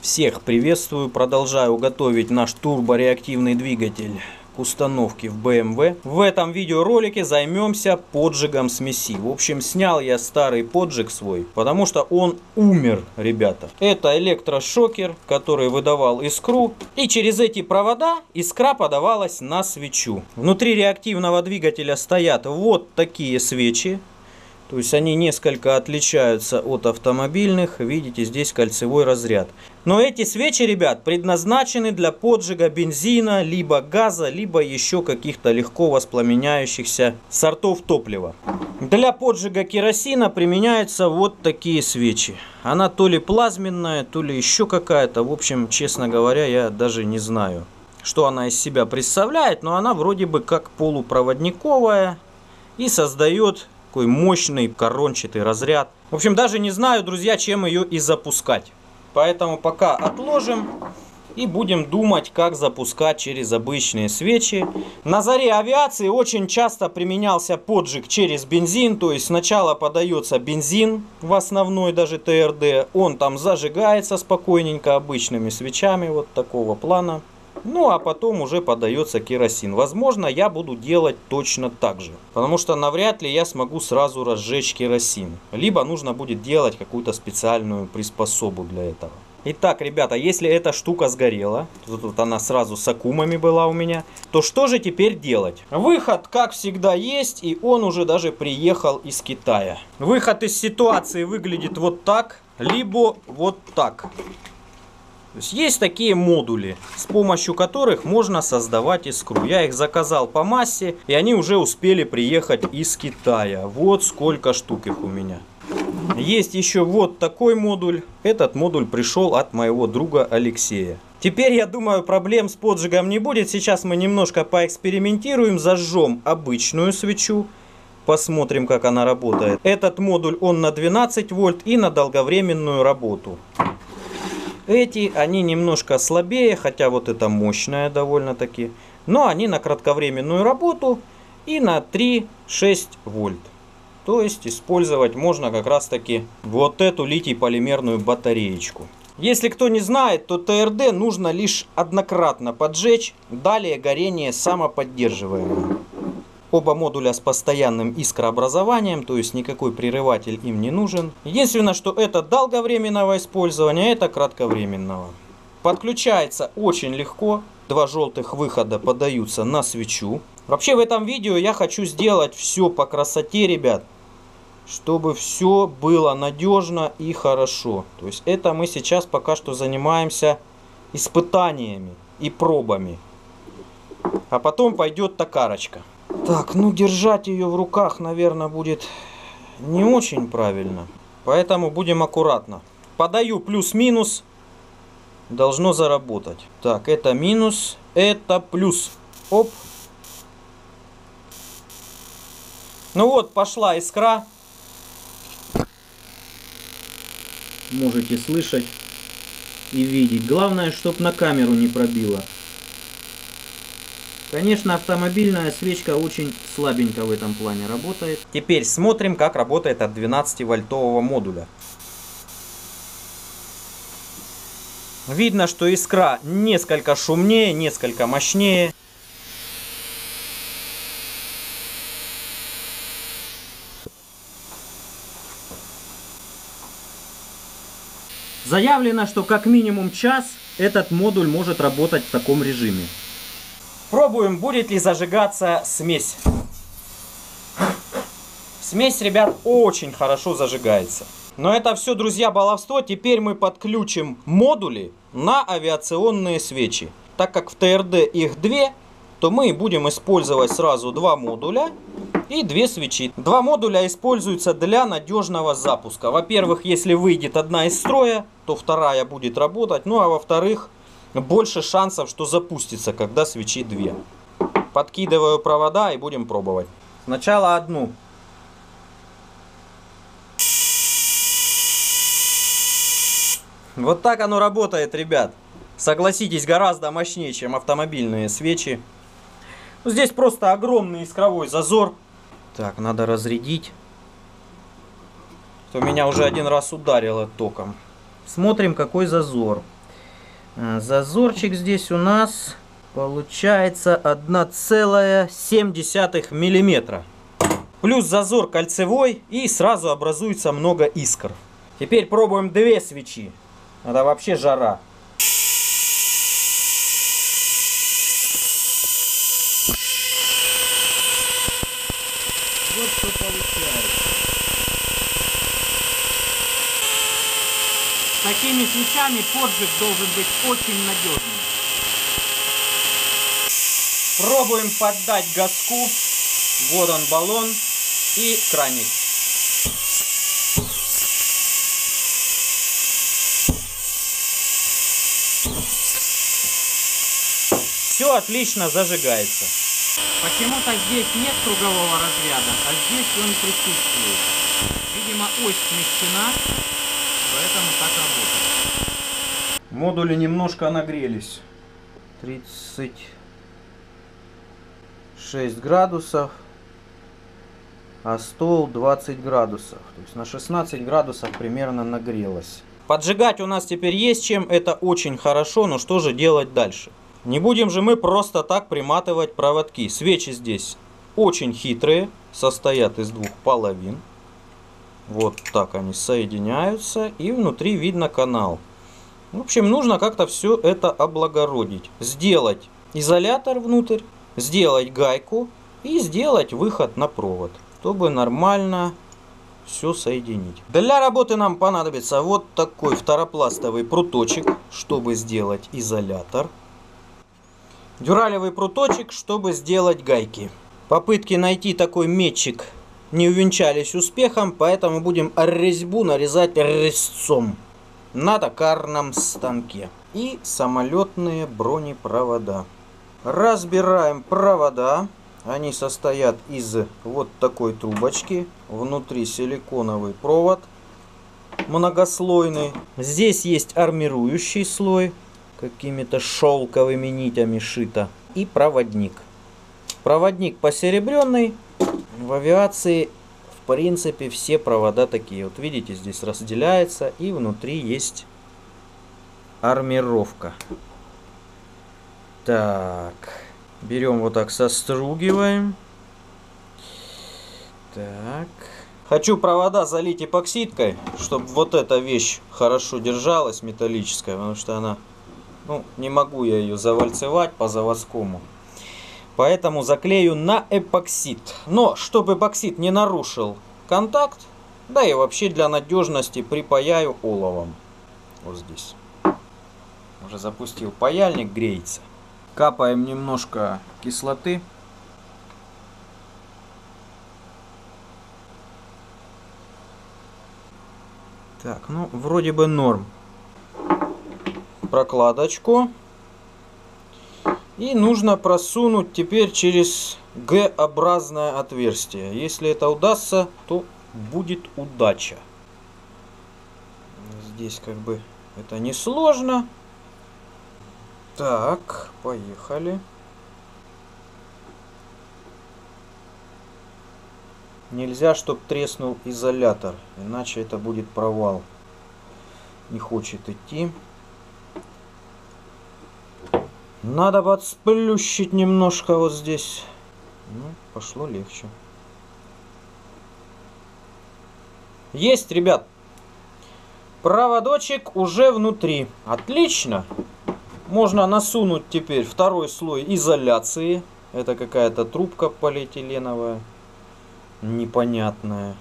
Всех приветствую, продолжаю готовить наш турбореактивный двигатель к установке в BMW. В этом видеоролике займемся поджигом смеси. В общем, снял я старый поджиг свой, потому что он умер, ребята. Это электрошокер, который выдавал искру, и через эти провода искра подавалась на свечу. Внутри реактивного двигателя стоят вот такие свечи. То есть они несколько отличаются от автомобильных. Видите, здесь кольцевой разряд. Но эти свечи, ребят, предназначены для поджига бензина, либо газа, либо еще каких-то легко воспламеняющихся сортов топлива. Для поджига керосина применяются вот такие свечи. Она то ли плазменная, то ли еще какая-то. В общем, честно говоря, я даже не знаю, что она из себя представляет. Но она вроде бы как полупроводниковая и создает такой мощный корончатый разряд. В общем, даже не знаю, друзья, чем ее и запускать. Поэтому пока отложим и будем думать, как запускать через обычные свечи. На заре авиации очень часто применялся поджиг через бензин. То есть сначала подается бензин в основной даже ТРД. Он там зажигается спокойненько обычными свечами вот такого плана. Ну, а потом уже подается керосин. Возможно, я буду делать точно так же. Потому что навряд ли я смогу сразу разжечь керосин. Либо нужно будет делать какую-то специальную приспособу для этого. Итак, ребята, если эта штука сгорела, тут она сразу с аккумами была у меня, то что же теперь делать? Выход, как всегда, есть, и он уже даже приехал из Китая. Выход из ситуации выглядит вот так, либо вот так. То есть есть такие модули, с помощью которых можно создавать искру. Я их заказал по массе, и они уже успели приехать из Китая. Вот сколько штук их у меня. Есть еще вот такой модуль. Этот модуль пришел от моего друга Алексея. Теперь, я думаю, проблем с поджигом не будет. Сейчас мы немножко поэкспериментируем. Зажжем обычную свечу. Посмотрим, как она работает. Этот модуль, он на 12 вольт и на долговременную работу. Эти, они немножко слабее, хотя вот это мощная довольно-таки. Но они на кратковременную работу и на 3-6 вольт. То есть использовать можно как раз таки вот эту литий-полимерную батареечку. Если кто не знает, то ТРД нужно лишь однократно поджечь. Далее горение самоподдерживаемое. Оба модуля с постоянным искрообразованием, то есть никакой прерыватель им не нужен. Единственное, что это долговременного использования, это кратковременного. Подключается очень легко. Два желтых выхода подаются на свечу. Вообще в этом видео я хочу сделать все по красоте, ребят. Чтобы все было надежно и хорошо. То есть это мы сейчас пока что занимаемся испытаниями и пробами. А потом пойдет токарочка. Так, ну держать ее в руках, наверное, будет не очень правильно. Поэтому будем аккуратно. Подаю плюс-минус. Должно заработать. Так, это минус, это плюс. Оп. Ну вот, пошла искра. Можете слышать и видеть. Главное, чтобы на камеру не пробило. Конечно, автомобильная свечка очень слабенько в этом плане работает. Теперь смотрим, как работает от 12-вольтового модуля. Видно, что искра несколько шумнее, несколько мощнее. Заявлено, что как минимум час этот модуль может работать в таком режиме. Пробуем, будет ли зажигаться смесь. Смесь, ребят, очень хорошо зажигается. Но это все, друзья, баловство. Теперь мы подключим модули на авиационные свечи. Так как в ТРД их две, то мы будем использовать сразу два модуля и две свечи. Два модуля используются для надежного запуска. Во-первых, если выйдет одна из строя, то вторая будет работать. Ну а во-вторых, больше шансов, что запустится, когда свечи две. Подкидываю провода и будем пробовать. Сначала одну. Вот так оно работает, ребят. Согласитесь, гораздо мощнее, чем автомобильные свечи. Здесь просто огромный искровой зазор. Так, надо разрядить. То меня уже один раз ударило током. Смотрим, какой зазор. Зазорчик здесь у нас получается 1,7 миллиметра. Плюс зазор кольцевой, и сразу образуется много искр. Теперь пробуем 2 свечи. Это вообще жара. Вот что получается. С такими свечами поджиг должен быть очень надежным. Пробуем поддать газку. Вот он баллон и краник. Все отлично зажигается. Почему-то здесь нет кругового разряда, а здесь он присутствует. Видимо, ось смещена, поэтому так работает. Модули немножко нагрелись. 36 градусов, а стол 20 градусов. То есть на 16 градусов примерно нагрелось. Поджигать у нас теперь есть чем, это очень хорошо, но что же делать дальше? Не будем же мы просто так приматывать проводки. Свечи здесь очень хитрые, состоят из 2 половин. Вот так они соединяются, и внутри видно канал. В общем, нужно как-то все это облагородить. Сделать изолятор внутрь, сделать гайку и сделать выход на провод, чтобы нормально все соединить. Для работы нам понадобится вот такой второпластовый пруточек, чтобы сделать изолятор. Дюралевый пруточек, чтобы сделать гайки. Попытки найти такой метчик не увенчались успехом, поэтому будем резьбу нарезать резцом на токарном станке. И самолетные бронепровода. Разбираем провода. Они состоят из вот такой трубочки. Внутри силиконовый провод многослойный. Здесь есть армирующий слой. Какими-то шелковыми нитями шито. И проводник. Проводник посеребренный. В авиации, в принципе, все провода такие. Вот видите, здесь разделяется. И внутри есть армировка. Так. Берем вот так, состругиваем. Так. Хочу провода залить эпоксидкой, чтобы вот эта вещь хорошо держалась, металлическая. Потому что она... Ну, не могу я ее завальцевать по заводскому. Поэтому заклею на эпоксид. Но, чтобы эпоксид не нарушил контакт, да и вообще для надежности припаяю оловом. Вот здесь. Уже запустил паяльник, греется. Капаем немножко кислоты. Так, ну, вроде бы норм. Прокладочку. И нужно просунуть теперь через Г-образное отверстие. Если это удастся, то будет удача. Здесь как бы это несложно. Так, поехали. Нельзя, чтобы треснул изолятор, иначе это будет провал. Не хочет идти. Надо подсплющить немножко вот здесь. Ну, пошло легче. Есть, ребят. Проводочек уже внутри. Отлично. Можно насунуть теперь второй слой изоляции. Это какая-то трубка полиэтиленовая. Непонятная.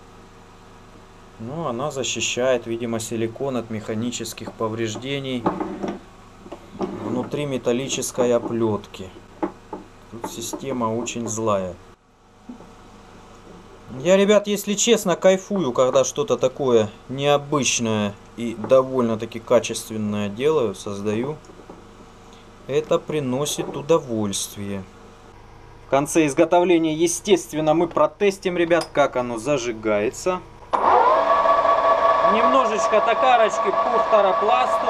Ну, она защищает, видимо, силикон от механических повреждений. Внутри металлической оплетки. Тут система очень злая. Я, ребят, если честно, кайфую, когда что-то такое необычное и довольно-таки качественное делаю, создаю. Это приносит удовольствие. В конце изготовления, естественно, мы протестим, ребят, как оно зажигается. Немножечко токарочки по второпласту.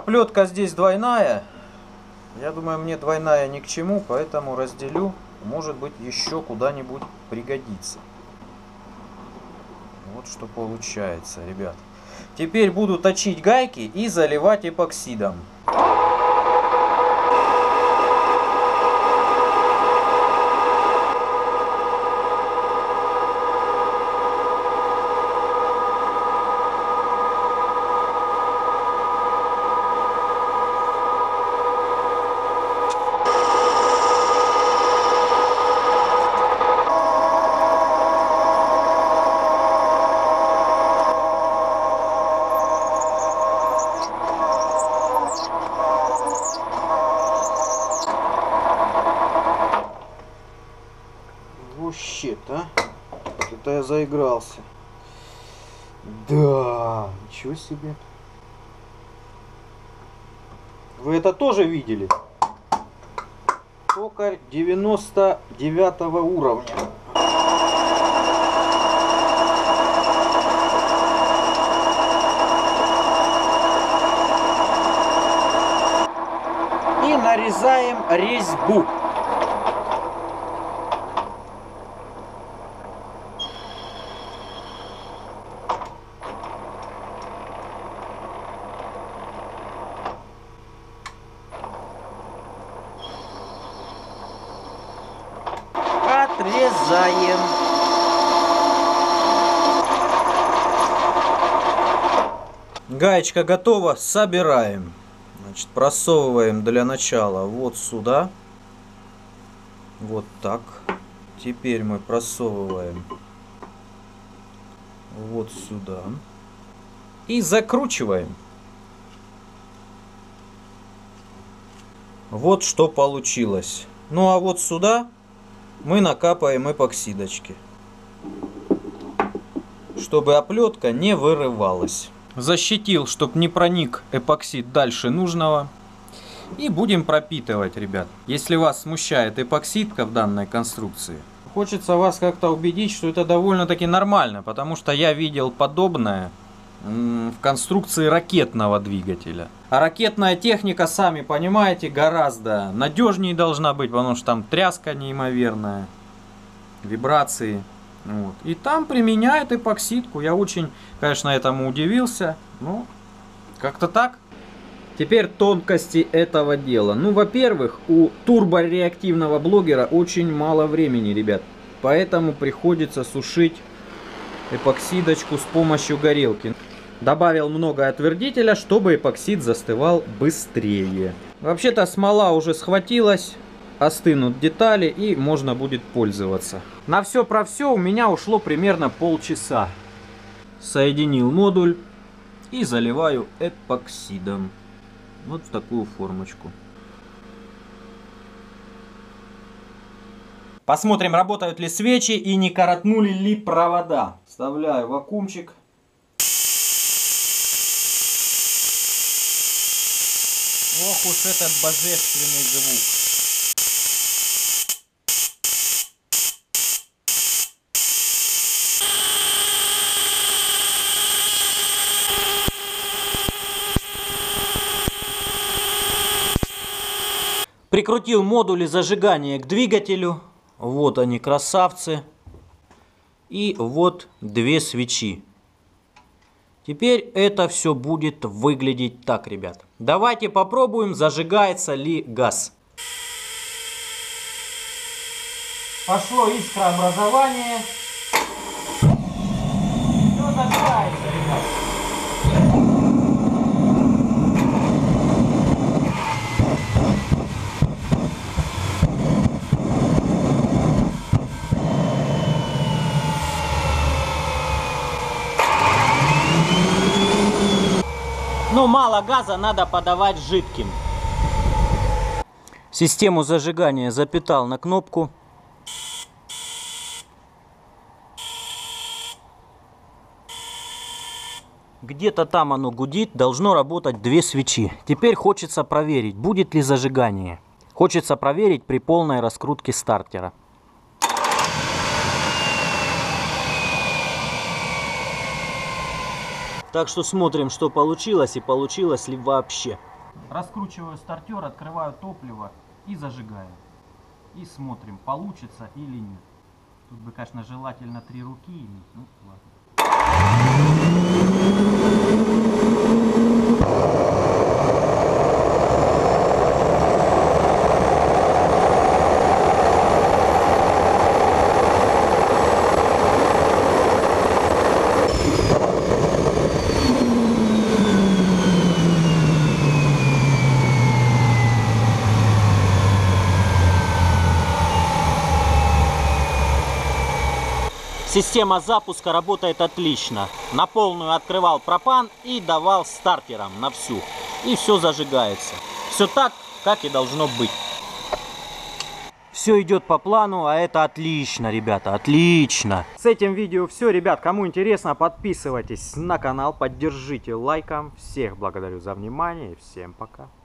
Оплетка здесь двойная. Я думаю, мне двойная ни к чему, поэтому разделю. Может быть, еще куда-нибудь пригодится. Вот что получается, ребят. Теперь буду точить гайки и заливать эпоксидом. Щит, а? Это я заигрался. Да, ничего себе. Вы это тоже видели? Токарь 99 уровня. И нарезаем резьбу. Отрезаем. Гаечка готова, собираем. Значит, просовываем для начала вот сюда. Вот так. Теперь мы просовываем вот сюда. И закручиваем. Вот что получилось. Ну а вот сюда мы накапаем эпоксидочки, чтобы оплетка не вырывалась. Защитил, чтобы не проник эпоксид дальше нужного. И будем пропитывать, ребят. Если вас смущает эпоксидка в данной конструкции, хочется вас как-то убедить, что это довольно-таки нормально, потому что я видел подобное в конструкции ракетного двигателя. А ракетная техника, сами понимаете, гораздо надежнее должна быть, потому что там тряска неимоверная, вибрации. Вот. И там применяют эпоксидку. Я очень, конечно, этому удивился. Но как-то так. Теперь тонкости этого дела. Ну, во-первых, у турбореактивного блогера очень мало времени, ребят. Поэтому приходится сушить эпоксидочку с помощью горелки. Добавил много отвердителя, чтобы эпоксид застывал быстрее. Вообще-то смола уже схватилась, остынут детали и можно будет пользоваться. На все про все у меня ушло примерно полчаса. Соединил модуль и заливаю эпоксидом. Вот в такую формочку. Посмотрим, работают ли свечи и не коротнули ли провода. Вставляю вакуумчик. Ох уж этот божественный звук. Прикрутил модули зажигания к двигателю. Вот они, красавцы. И вот две свечи. Теперь это все будет выглядеть так, ребят. Давайте попробуем, зажигается ли газ. Пошло искрообразование. Все зажигается, ребят. Ну, мало газа, надо подавать жидким. Систему зажигания запитал на кнопку. Где-то там оно гудит, должно работать две свечи. Теперь хочется проверить, будет ли зажигание. Хочется проверить при полной раскрутке стартера. Так что смотрим, что получилось и получилось ли вообще. Раскручиваю стартер, открываю топливо и зажигаю. И смотрим, получится или нет. Тут бы, конечно, желательно 3 руки иметь. Ну, ладно. Система запуска работает отлично. На полную открывал пропан и давал стартером на всю. И все зажигается. Все так, как и должно быть. Все идет по плану, а это отлично, ребята, отлично. С этим видео все, ребят. Кому интересно, подписывайтесь на канал, поддержите лайком. Всех благодарю за внимание и всем пока.